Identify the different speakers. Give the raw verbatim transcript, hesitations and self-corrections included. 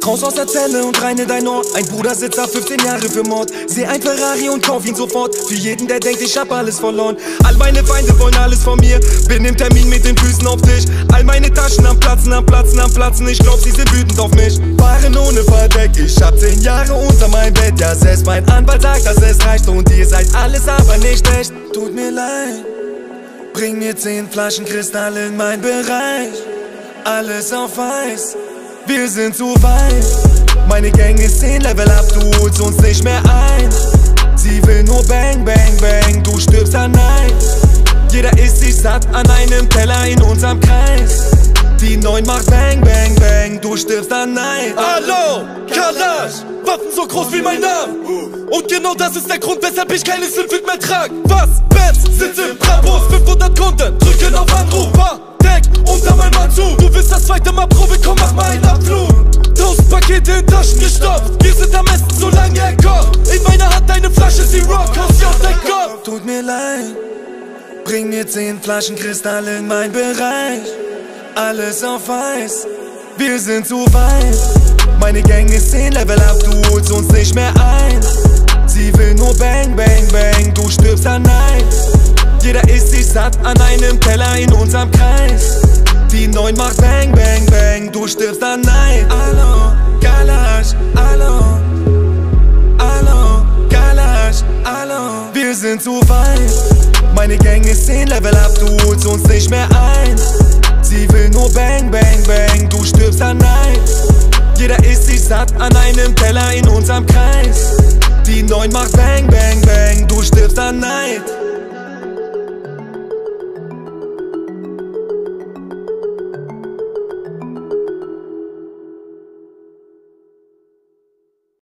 Speaker 1: Raus aus der Zelle und rein in dein Ohr. Ein Bruder sitzt ab fünfzehn Jahre für Mord. Seh ein Ferrari und kauf ihn sofort. Für jeden, der denkt, ich hab alles verloren. All meine Feinde wollen alles von mir. Bin im Termin mit den Füßen auf Tisch. All meine Taschen am Platzen, am Platzen, am Platzen. Ich glaub, sie sind wütend auf mich. Fahren ohne Verdeck. Ich hab zehn Jahre unter meinem Bett. Ja, selbst mein Anwalt sagt, dass es reicht. Und ihr seid alles aber nicht echt. Tut mir leid. Bring mir zehn Flaschen Kristall in mein Bereich. Alles auf Eis, wir sind zu weit. Meine Gang ist zehn Level up, du holst uns nicht mehr ein. Sie will nur Bang, Bang, Bang, du stirbst an Neid. Jeder isst sich satt an einem Teller in unserem Kreis. Die Neun macht Bang, Bang, Bang, du stirbst an Neid.
Speaker 2: Hallo, Kalash, Waffen so groß wie mein Name. Und genau das ist der Grund, weshalb ich keine Sylphid mehr trag. Was? Bands sind im Brabus, fünfhundert Kunden drücken auf Anruf. Deck unter meinem Anzug, du willst das zweite Mal Probe, komm, mach mal einen Abflug. Tausend Pakete in Taschen gestopft, wir sind am Essen, solange er kocht. In meiner Hand eine Flasche, sie rock, haust sie auf dein Kopf.
Speaker 1: Tut mir leid, bring mir zehn Flaschen Kristall in mein Bereich. Alles auf Eis, wir sind zu weit. Meine Gang ist zehn Level up, du holst uns nicht mehr ein. Sie will nur Bang, Bang, Bang, du stirbst an Neid. Jeder isst sich satt an einem Teller in unserem Kreis. Die Neun macht Bang, Bang, Bang, du stirbst an Neid. Hallo, Kalash, hallo. Hallo, Kalash, hallo. Wir sind zu weit. Meine Gang ist zehn Level up, du holst uns nicht mehr ein. Sie will nur Bang, Bang, Bang, du stirbst an Neid. Jeder isst sich satt an einem Teller in unserem Kreis. Die Neun macht Bang, Bang, Bang, du stirbst an Neid.